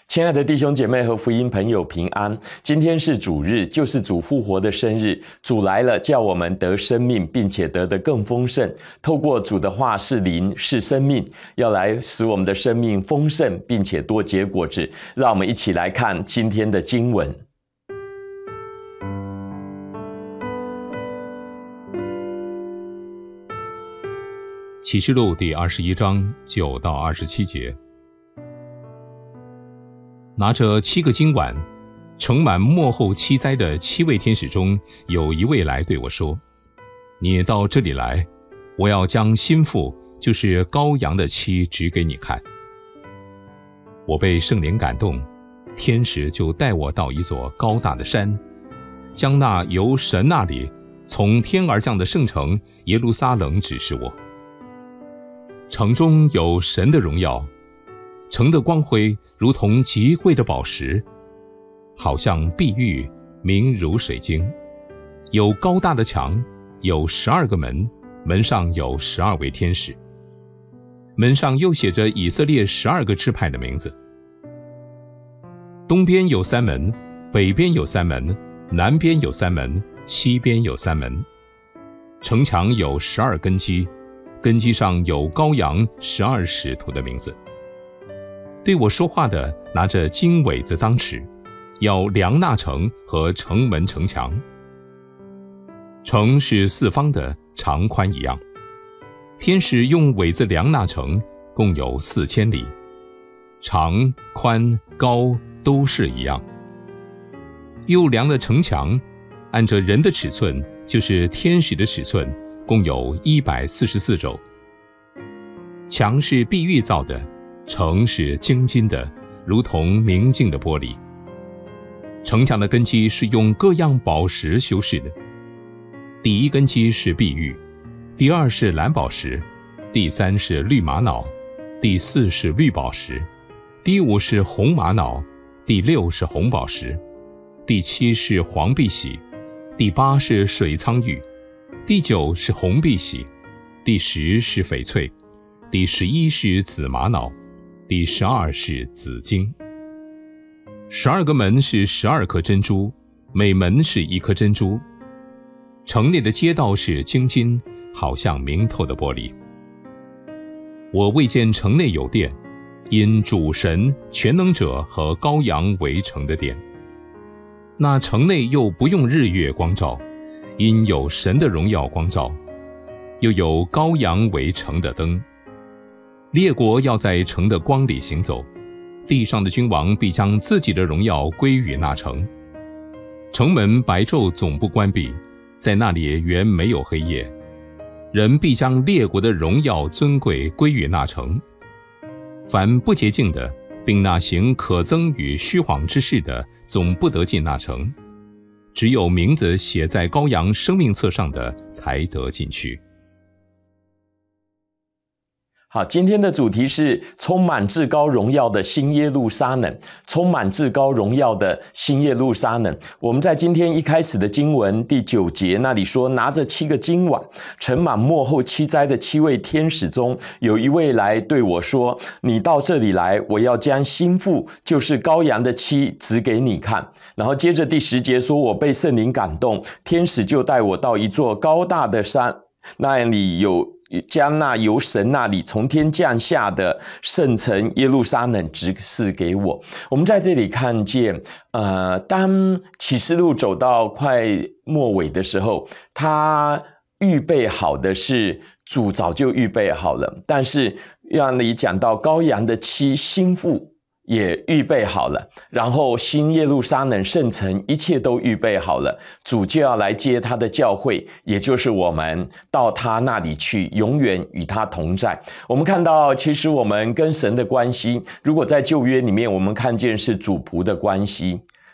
亲爱的弟兄姐妹和福音朋友平安，今天是主日，就是主复活的生日。主来了，叫我们得生命，并且得的更丰盛。透过主的话是灵，是生命，要来使我们的生命丰盛，并且多结果子。让我们一起来看今天的经文。 启示录第21章9到27节。拿着7个金碗，盛满末后7灾的7位天使中，有一位来对我说：你到这里来，我要将新妇，就是羔羊的妻指给你看。我被圣灵感动，天使就带我到一座高大的山，将那由神那里从天而降的圣城耶路撒冷指示我。城中有神的荣耀，城的光辉如同极贵的宝石，好像碧玉，明如水晶。有高大的墙，有12个门，门上有12位天使。门上又写着以色列12个支派的名字。东边有3门，北边有3门，南边有3门，西边有3门。城墙有12根基，根基上有羔羊12使徒的名字。对我说话的拿着金苇子当尺，要量那城和城门城墙。城是4方的，长宽一样。天使用苇子量那城，共有4000里，长宽高都是一样。又量了城墙，按着人的尺寸，就是天使的尺寸，共有144肘。墙是碧玉造的，城是精金的，如同明镜的玻璃。城墙的根基是用各样宝石修饰的。第一根基是碧玉，第2是蓝宝石，第3是绿玛瑙，第4是绿宝石，第5是红玛瑙，第6是红宝石，第7是黄碧玺，第8是水苍玉，第9是红碧玺，第10是翡翠，第11是紫玛瑙，第12是紫金。12个门是12颗珍珠，每门是1颗珍珠。城内的街道是精金，好像明透的玻璃。我未见城内有殿，因主神、全能者和羔羊为城的殿。那城内又不用日月光照，因有神的荣耀光照，又有羔羊为城的灯。列国要在城的光里行走，地上的君王必将自己的荣耀归于那城。城门白昼总不关闭，在那里原没有黑夜。人必将列国的荣耀尊贵归于那城。凡不洁净的，并那行可憎与虚谎之事的，总不得进那城。只有名字写在羔羊生命册上的，才得进去。 好，今天的主题是充满至高荣耀的新耶路撒冷，充满至高荣耀的新耶路撒冷。我们在今天一开始的经文第9节那里说，拿着7个金碗，盛满末后7灾的7位天使中，有一位来对我说：你到这里来，我要将新妇，就是羔羊的妻指给你看。然后接着第10节说，我被圣灵感动，天使就带我到一座高大的山，那里将那由神那里从天降下的圣城耶路撒冷指示给我。我们在这里看见，当启示录走到快末尾的时候，他预备好的是主早就预备好了，但是让你讲到羔羊的妻新妇也预备好了，然后新耶路撒冷圣城一切都预备好了，主就要来接他的教会，也就是我们到他那里去，永远与他同在。我们看到其实我们跟神的关系，如果在旧约里面我们看见是主仆的关系，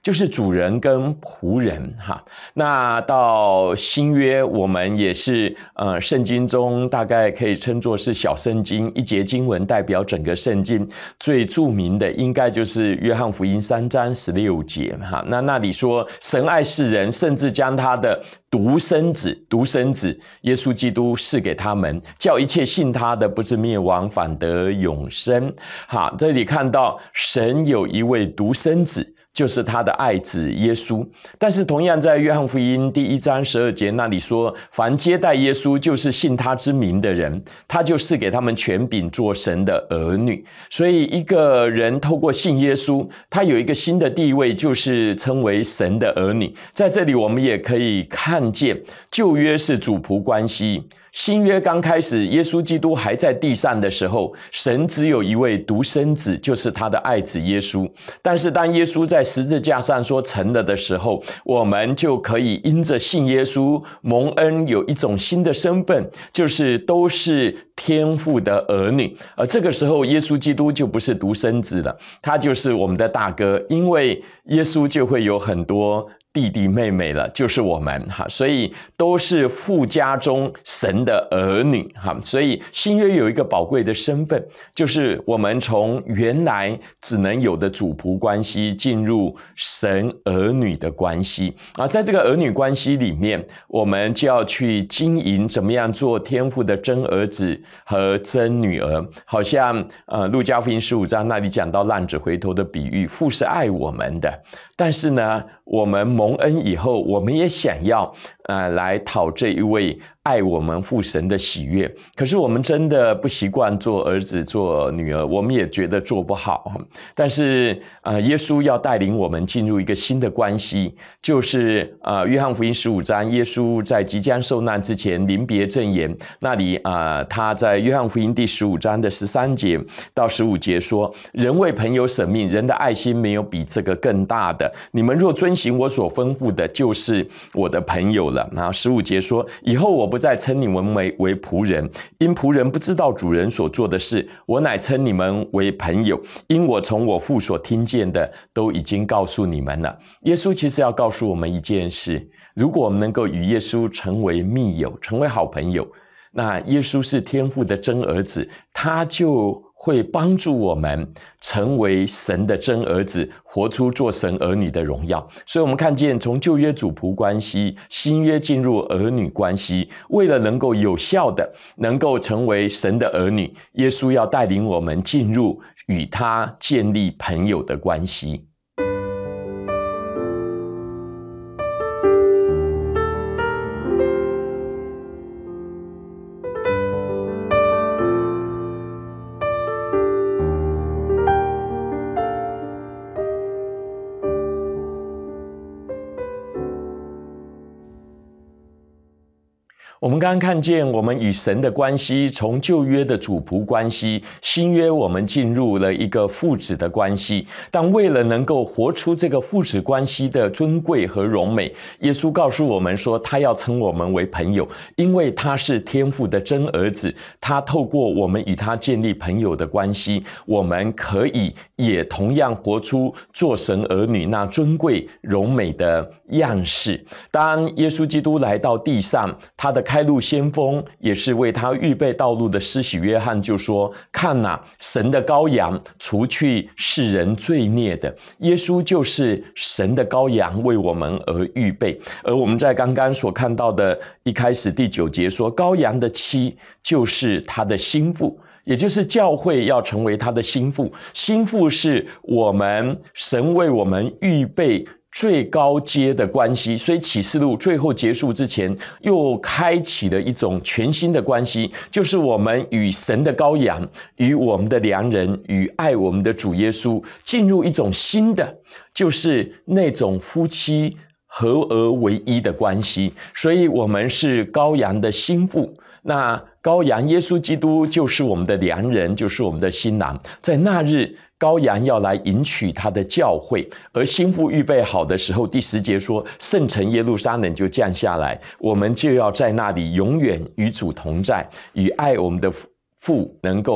就是主人跟仆人哈。那到新约，我们也是圣经中大概可以称作是小圣经，一节经文代表整个圣经。最著名的应该就是约翰福音3章16节哈。那里说，神爱世人，甚至将他的独生子耶稣基督赐给他们，叫一切信他的不至灭亡，反得永生。好，这里看到神有一位独生子，就是他的爱子耶稣。但是同样在约翰福音第1章12节那里说，凡接待耶稣就是信他之名的人，他就赐给他们权柄做神的儿女。所以一个人透过信耶稣，他有一个新的地位，就是称为神的儿女。在这里我们也可以看见，旧约是主仆关系，新约刚开始，耶稣基督还在地上的时候，神只有一位独生子，就是他的爱子耶稣。但是当耶稣在十字架上说成了的时候，我们就可以因着信耶稣蒙恩，有一种新的身份，就是都是天父的儿女。而这个时候耶稣基督就不是独生子了，他就是我们的大哥，因为耶稣就会有很多弟弟妹妹了，就是我们哈，所以都是父家中神的儿女哈。所以新约有一个宝贵的身份，就是我们从原来只能有的主仆关系进入神儿女的关系啊。在这个儿女关系里面，我们就要去经营怎么样做天父的真儿子和真女儿。好像路加福音15章那里讲到浪子回头的比喻，父是爱我们的，但是呢，我们蒙恩以后，我们也想要来讨这一位爱我们父神的喜悦。可是我们真的不习惯做儿子做女儿，我们也觉得做不好。但是耶稣要带领我们进入一个新的关系，就是约翰福音15章，耶稣在即将受难之前临别赠言那里他在约翰福音第15章的13节到15节说，人为朋友舍命，人的爱心没有比这个更大的，你们若遵行我所吩咐的，就是我的朋友了。然后15节说，以后我不再称你们为仆人，因仆人不知道主人所做的事，我乃称你们为朋友，因我从我父所听见的都已经告诉你们了。耶稣其实要告诉我们一件事，如果我们能够与耶稣成为密友，成为好朋友，那耶稣是天父的真儿子，他就会帮助我们成为神的真儿子，活出做神儿女的荣耀。所以我们看见从旧约主仆关系，新约进入儿女关系，为了能够有效的能够成为神的儿女，耶稣要带领我们进入与他建立朋友的关系。我们刚刚看见我们与神的关系，从旧约的主仆关系，新约我们进入了一个父子的关系。但为了能够活出这个父子关系的尊贵和荣美，耶稣告诉我们说，他要称我们为朋友，因为他是天父的真儿子，他透过我们与他建立朋友的关系，我们可以也同样活出做神儿女那尊贵荣美的样式。当耶稣基督来到地上，他的开路先锋，也是为他预备道路的施洗约翰就说，看哪，神的羔羊，除去世人罪孽的。耶稣就是神的羔羊，为我们而预备。而我们在刚刚所看到的一开始第9节说，羔羊的妻就是他的心腹，也就是教会要成为他的心腹。心腹是我们神为我们预备最高阶的关系，所以启示录最后结束之前，又开启了一种全新的关系，就是我们与神的羔羊，与我们的良人，与爱我们的主耶稣，进入一种新的，就是那种夫妻合而为一的关系。所以我们是羔羊的心腹，那羔羊耶稣基督就是我们的良人，就是我们的新郎。在那日，羔羊要来迎娶他的教会，而心腹预备好的时候，第10节说，圣城耶路撒冷就降下来，我们就要在那里永远与主同在，与爱我们的父能够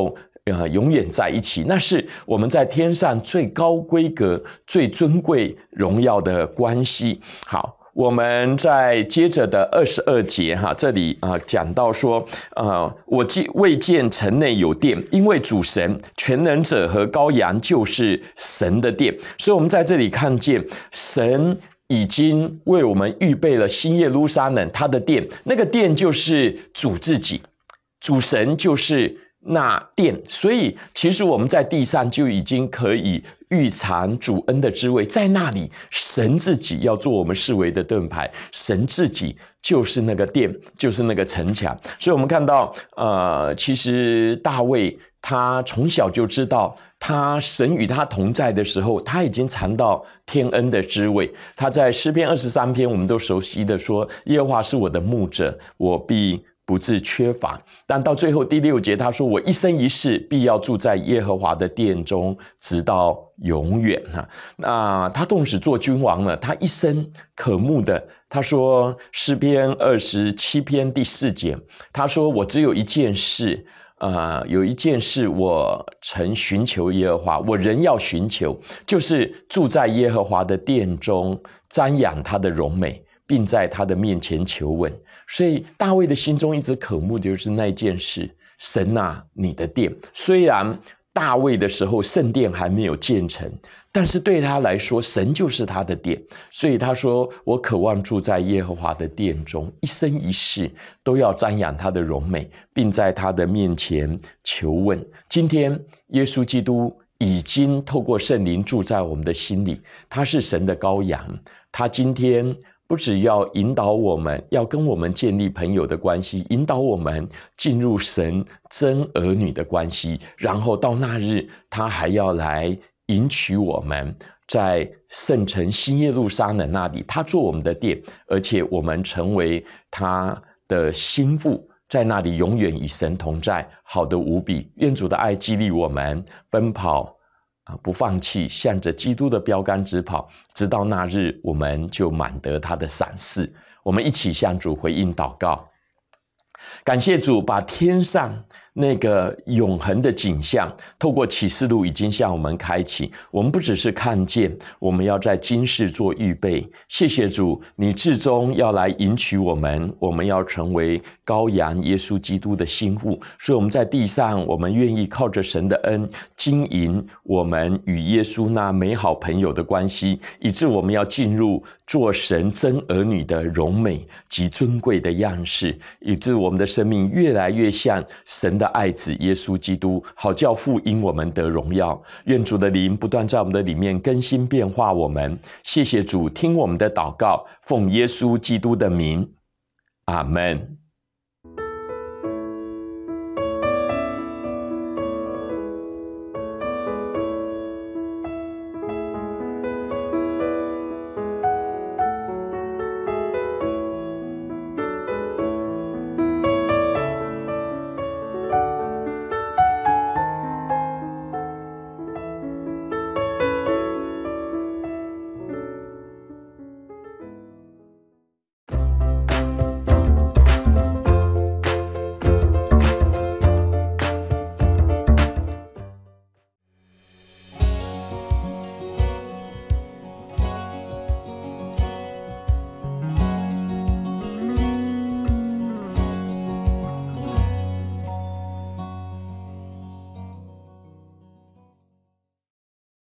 永远在一起，那是我们在天上最高规格、最尊贵、荣耀的关系。好，我们在接着的22节这里讲到说，我未见城内有殿，因为主神全能者和羔羊就是神的殿。所以我们在这里看见神已经为我们预备了新耶路撒冷，他的殿，那个殿就是主自己，主神就是那殿。所以其实我们在地上就已经可以预尝主恩的滋味，在那里神自己要做我们视为的盾牌，神自己就是那个殿，就是那个城墙。所以我们看到其实大卫他从小就知道，他神与他同在的时候，他已经尝到天恩的滋味。他在诗篇23篇我们都熟悉的说，耶和华是我的牧者，我必不致缺乏。但到最后第6节他说，我一生一世必要住在耶和华的殿中，直到永远。那他纵使做君王了，他一生渴慕的，他说诗篇27篇第4节，他说我只有一件事，有一件事我曾寻求耶和华，我仍要寻求，就是住在耶和华的殿中，瞻仰他的荣美，并在他的面前求问。所以大卫的心中一直渴慕的就是那件事，神啊，你的殿。虽然大卫的时候圣殿还没有建成，但是对他来说神就是他的殿。所以他说，我渴望住在耶和华的殿中，一生一世都要瞻仰他的荣美，并在他的面前求问。今天耶稣基督已经透过圣灵住在我们的心里，他是神的羔羊，他今天不只要引导我们，要跟我们建立朋友的关系，引导我们进入神真儿女的关系，然后到那日他还要来迎娶我们，在圣城新耶路撒冷那里，他做我们的殿，而且我们成为他的心腹，在那里永远与神同在，好得无比。愿主的爱激励我们奔跑不放弃，向着基督的标杆直跑，直到那日我们就满得他的赏赐。我们一起向主回应祷告。感谢主把天上那个永恒的景象透过启示录已经向我们开启，我们不只是看见，我们要在今世做预备。谢谢主，你至终要来迎娶我们，我们要成为羔羊耶稣基督的心腹。所以我们在地上，我们愿意靠着神的恩经营我们与耶稣那美好朋友的关系，以致我们要进入做神真儿女的荣美及尊贵的样式，以致我们的生命越来越像神的爱子耶稣基督，好叫父因我们得荣耀。愿主的灵不断在我们的里面更新变化我们。谢谢主，听我们的祷告，奉耶稣基督的名，阿们。